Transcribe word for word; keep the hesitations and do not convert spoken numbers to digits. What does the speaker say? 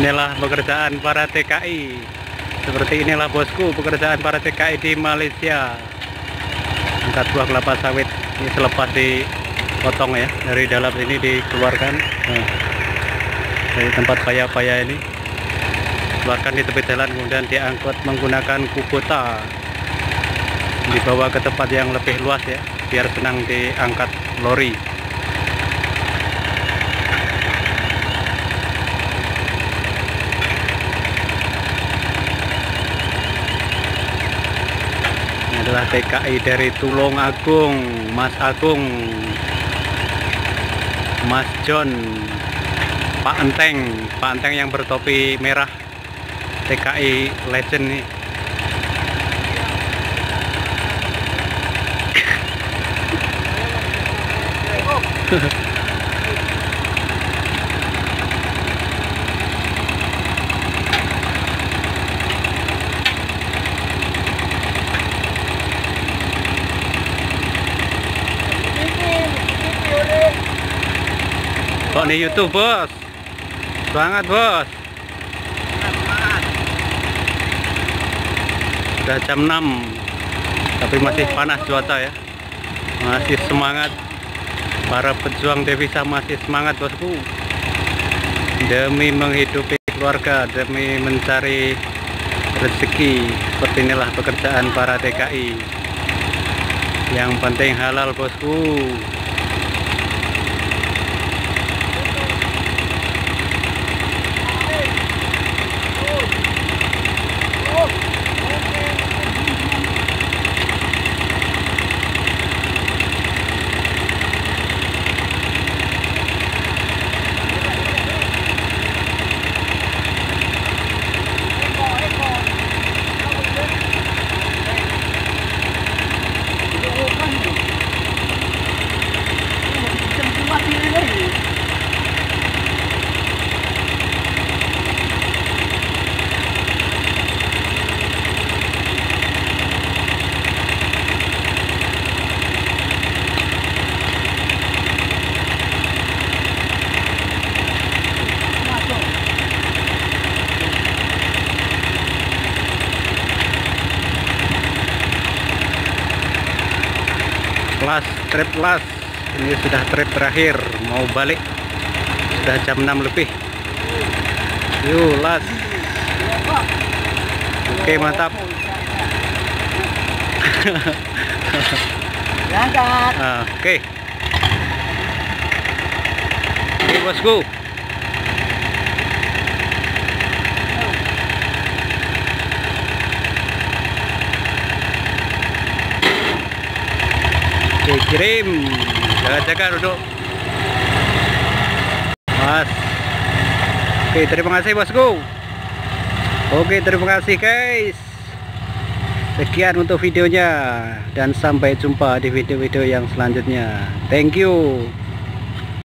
Inilah pekerjaan para T K I. Seperti inilah bosku pekerjaan para T K I di Malaysia. Angkat buah kelapa sawit ini selepas dipotong ya, dari dalam sini dikeluarkan. Nah, dari tempat paya-paya ini keluarkan di tepi jalan, kemudian diangkut menggunakan kubota, dibawa ke tempat yang lebih luas ya, biar senang diangkat lori. Adalah T K I dari Tulung Agung, Mas Agung, Mas John, Pak Enteng, Pak Enteng yang bertopi merah, T K I legend nih. Kok di YouTube bos? Semangat bos. Sudah jam enam, tapi masih panas cuaca ya. Masih semangat. Para pejuang devisa masih semangat bosku. Demi menghidupi keluarga, demi mencari rezeki. Seperti inilah pekerjaan para T K I. Yang penting halal bosku. Las, trip las, ini sudah trip terakhir, mau balik, sudah jam enam lebih. Yuk las. Oke mantap. Oke. Oke bosku. Oke, kirim, jaga-jaga duduk mas. Oke, terima kasih bosku. Oke, terima kasih guys. Sekian untuk videonya, dan sampai jumpa di video-video yang selanjutnya. Thank you.